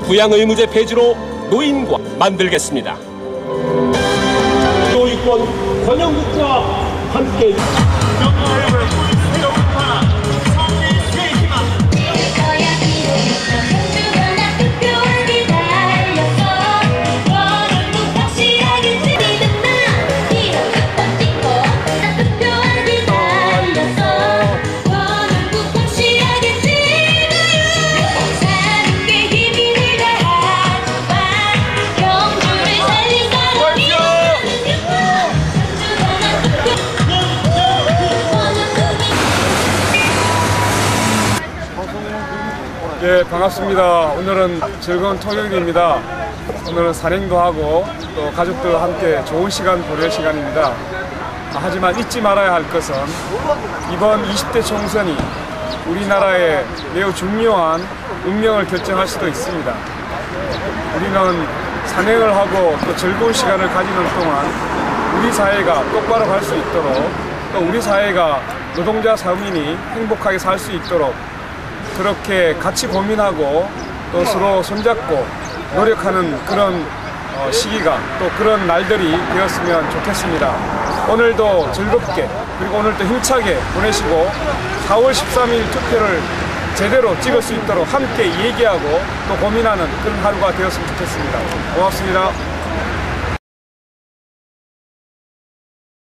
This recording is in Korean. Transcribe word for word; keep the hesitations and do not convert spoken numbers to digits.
부양의무제 폐지로 노인과 만들겠습니다. 노유권 권영국과 함께 네, 반갑습니다. 오늘은 즐거운 토요일입니다. 오늘은 산행도 하고 또 가족들과 함께 좋은 시간 보낼 시간입니다. 하지만 잊지 말아야 할 것은 이번 이십 대 총선이 우리나라의 매우 중요한 운명을 결정할 수도 있습니다. 우리는 산행을 하고 또 즐거운 시간을 가지는 동안 우리 사회가 똑바로 갈 수 있도록, 또 우리 사회가 노동자 서민이 행복하게 살 수 있도록 그렇게 같이 고민하고 또 서로 손잡고 노력하는 그런 시기가, 또 그런 날들이 되었으면 좋겠습니다. 오늘도 즐겁게, 그리고 오늘도 힘차게 보내시고 사월 십삼일 투표를 제대로 찍을 수 있도록 함께 얘기하고 또 고민하는 그런 하루가 되었으면 좋겠습니다. 고맙습니다.